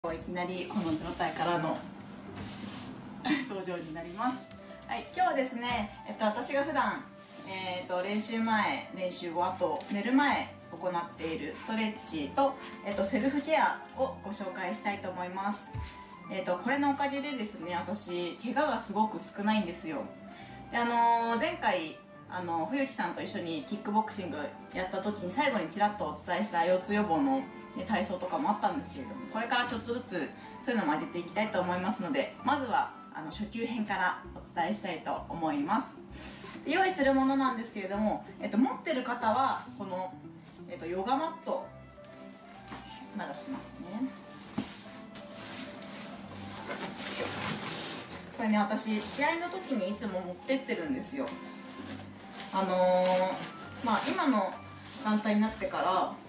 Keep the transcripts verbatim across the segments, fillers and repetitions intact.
いきなりこの状態からの登場になります。はい、今日はですね、えっと、私が普段、えー、と練習前、練習後、あと寝る前行っているストレッチと、えっと、セルフケアをご紹介したいと思います。えっと、これのおかげでですね、私怪我がすごく少ないんですよ。で、あのー、前回あの冬木さんと一緒にキックボクシングやった時に最後にちらっとお伝えした腰痛予防の、ね、体操とかもあったんですけれども、これからちょっとずつそういうのも上げていきたいと思いますので、まずはあの初級編からお伝えしたいと思います。で、用意するものなんですけれども、えっと、持ってる方はこの、えっと、ヨガマットまだしますね。これね、私試合の時にいつも持ってってるんですよ。あのー、まあ今の団体になってから、あの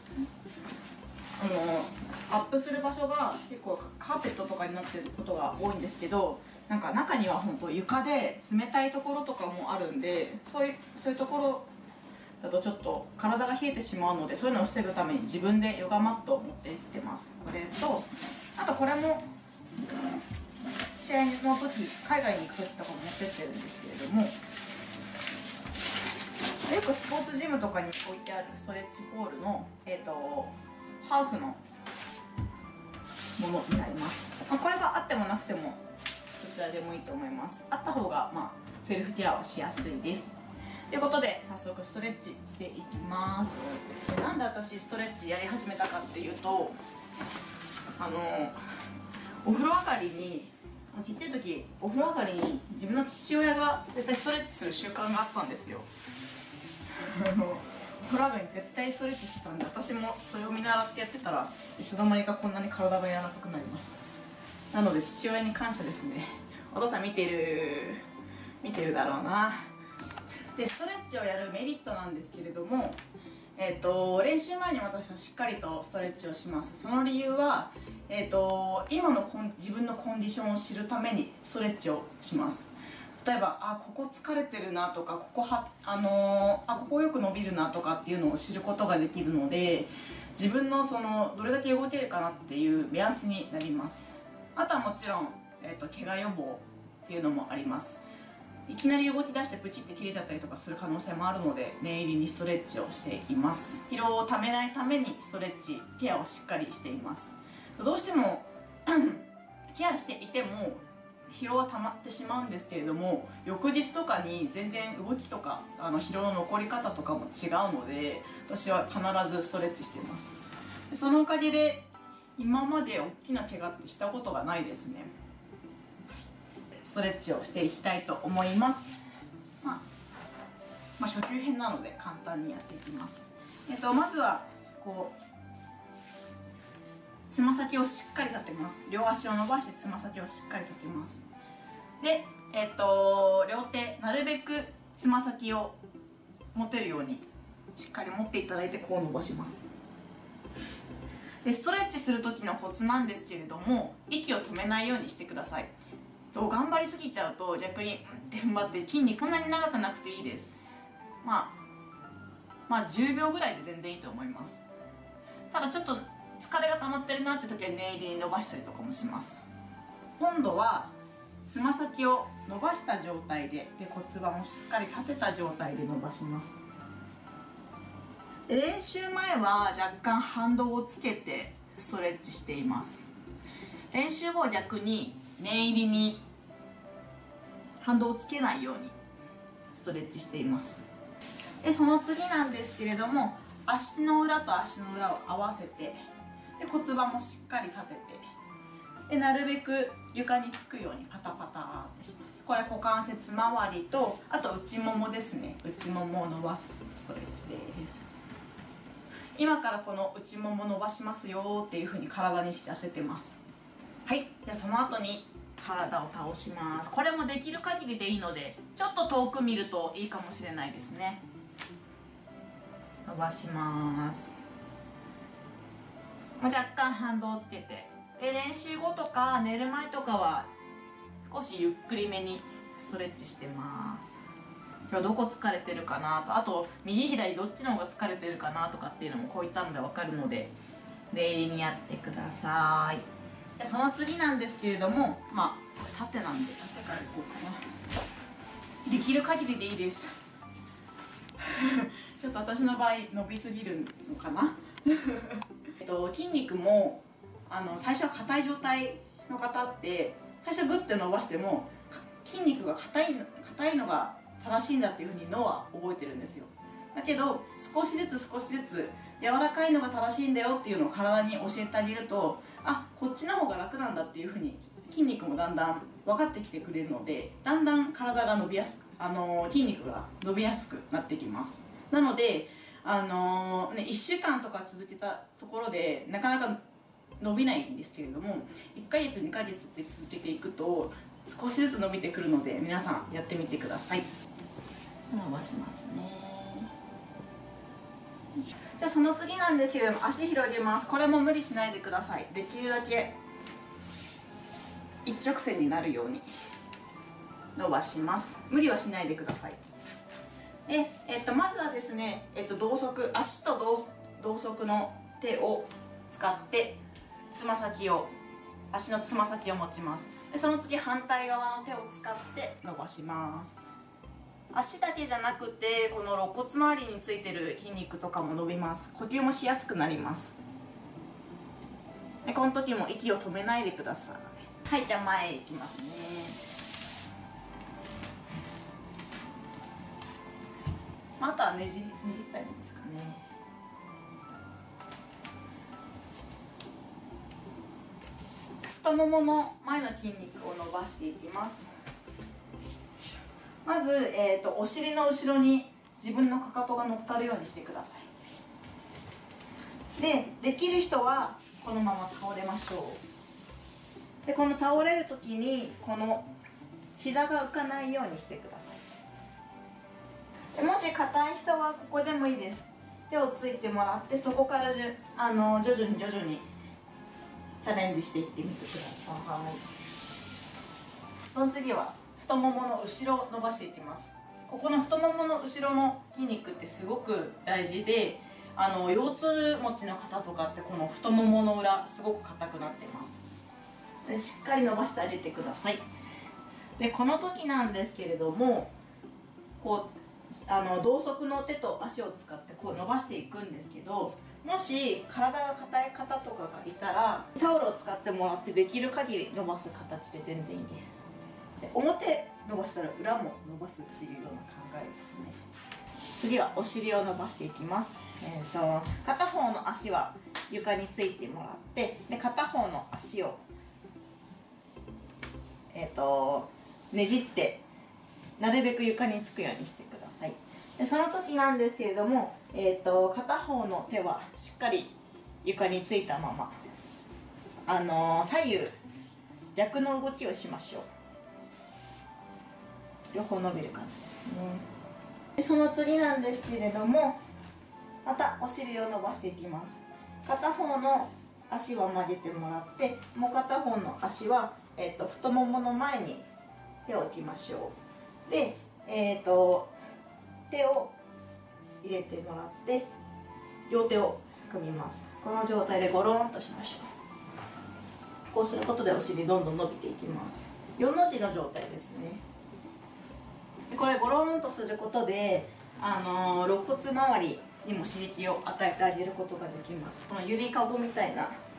ー、アップする場所が結構カーペットとかになってることが多いんですけど、なんか中には本当床で冷たいところとかもあるんで、そういうそういうところだとちょっと体が冷えてしまうので、そういうのを防ぐために自分でヨガマットを持って行ってます。これとあとこれも試合の時、海外に行く時とかも持ってってるんですけれども、よくスポーツジムとかに置いてあるストレッチポールの、えー、とハーフのものになります。まあ、これがあってもなくてもどちらでもいいと思います。あった方が、まあ、セルフケアはしやすいです。ということで早速ストレッチしていきます。で、なんで私ストレッチやり始めたかっていうと、あのお風呂上がりにちっちゃい時お風呂上がりに自分の父親が絶対ストレッチする習慣があったんですよ。お風呂上がりに絶対ストレッチしてたんで、私もそれを見習ってやってたらいつの間にかこんなに体が柔らかくなりました。なので父親に感謝ですね。お父さん見てる見てるだろうな。で、ストレッチをやるメリットなんですけれども、えー、と練習前に私はしっかりとストレッチをします。その理由は、えー、と今のコン自分のコンディションを知るためにストレッチをします。例えば、あ、ここ疲れてるなとか、ここはあのー、あここよく伸びるなとかっていうのを知ることができるので、自分のそのどれだけ動けるかなっていう目安になります。あとはもちろん、えー、と怪我予防っていうのもあります。いきなり動き出してプチって切れちゃったりとかする可能性もあるので、念入りにストレッチをしています。疲労をためないためにストレッチケアをしっかりしています。どうしてもケアしていても疲労は溜まってしまうんですけれども、翌日とかに全然動きとかあの疲労の残り方とかも違うので、私は必ずストレッチしています。で、そのおかげで今まで大きな怪我ってしたことがないですね。ストレッチをしていきたいと思います。まあ、まあ、初級編なので簡単にやっていきます。えっと、まずはこうつま先をしっかり立てます。両足を伸ばしてつま先をしっかり立てます。で、えっと両手なるべくつま先を持てるようにしっかり持っていただいて、こう伸ばします。で、ストレッチする時のコツなんですけれども、息を止めないようにしてください。と頑張りすぎちゃうと逆にうんって踏ん張って筋肉こんなに長くなくていいです。まあまあじゅうびょうぐらいで全然いいと思います。ただちょっと疲れが溜まってるなって時は念入りに伸ばしたりとかもします。今度はつま先を伸ばした状態で、で骨盤もしっかり立てた状態で伸ばします。で、練習前は若干反動をつけてストレッチしています。練習後は逆に念入りに反動をつけないようにストレッチしています。で、その次なんですけれども、足の裏と足の裏を合わせて、で骨盤もしっかり立てて、でなるべく床につくようにパタパタってします。これ股関節周りと、あと内ももですね。内ももを伸ばすストレッチです。今からこの内もも伸ばしますよっていう風に体に知らせてます。はい、じゃあその後に体を倒します。これもできる限りでいいので、ちょっと遠く見るといいかもしれないですね。伸ばします。若干反動をつけて、で練習後とか寝る前とかは少しゆっくりめにストレッチしてます。今日どこ疲れてるかなと、あと右左どっちの方が疲れてるかなとかっていうのもこういったので分かるので、念入りにやってください。 でその次なんですけれども、まあ縦なんで縦からいこうかな。できる限りでいいですちょっと私の場合伸びすぎるのかなえっと筋肉もあの最初は硬い状態の方って最初グッて伸ばしても筋肉が硬い硬いのが正しいんだっていうふうに脳は覚えてるんですよ。だけど少しずつ少しずつ柔らかいのが正しいんだよっていうのを体に教えてあげると、あ、こっちの方が楽なんだっていうふうに筋肉もだんだん分かってきてくれるので、だんだん体が伸びやすく、あの筋肉が伸びやすくなってきます。なので、あのーね、いっしゅうかんとか続けたところでなかなか伸びないんですけれども、いっかげつにかげつって続けていくと少しずつ伸びてくるので、皆さんやってみてください。伸ばしますね。じゃあその次なんですけれども、足広げます。これも無理しないでください。できるだけ一直線になるように伸ばします。無理はしないでください。で、えっと、まずはですね、えっと、同側足と 同, 同側の手を使ってつま先を足のつま先を持ちます。でその次反対側の手を使って伸ばします。足だけじゃなくてこの肋骨周りについてる筋肉とかも伸びます。呼吸もしやすくなります。でこの時も息を止めないでください。はい、じゃあ前へ行きますね。あとはねじねじったりですかね。太ももの前の筋肉を伸ばしていきます。まず、えーと、お尻の後ろに自分のかかとが乗っかるようにしてください。で、できる人はこのまま倒れましょう。で、この倒れるときにこの膝が浮かないようにしてください。でもし硬い人はここでもいいです。手をついてもらって、そこからじゅあの徐々に徐々にチャレンジしていってみてください。その次は太ももの後ろを伸ばしていきます。ここの太ももの後ろの筋肉ってすごく大事で、あの腰痛持ちの方とかってこの太ももの裏すごく硬くなってます。でしっかり伸ばしてあげてください。でこの時なんですけれども、こうあの同側の手と足を使ってこう伸ばしていくんですけど、もし体が硬い方とかがいたらタオルを使ってもらってできる限り伸ばす形で全然いいです。で表伸ばしたら裏も伸ばすっていうような考えですね。次はお尻を伸ばしていきます。えーと片方の足は床についてもらって、で片方の足をえーとねじってなるべく床につくようにしてください。でその時なんですけれども、えーと片方の手はしっかり床についたまま、あのー、左右逆の動きをしましょう。両方伸びる感じですね。でその次なんですけれども、またお尻を伸ばしていきます。片方の足は曲げてもらって、もう片方の足は、えーと太ももの前に手を置きましょう。で、えーと手を入れてもらって両手を組みます。この状態でゴロンとしましょう。こうすることでお尻どんどん伸びていきます。よの字の状態ですね。これゴロンとすることで、あのー、肋骨周りにも刺激を与えてあげることができます。このゆりかごみたいな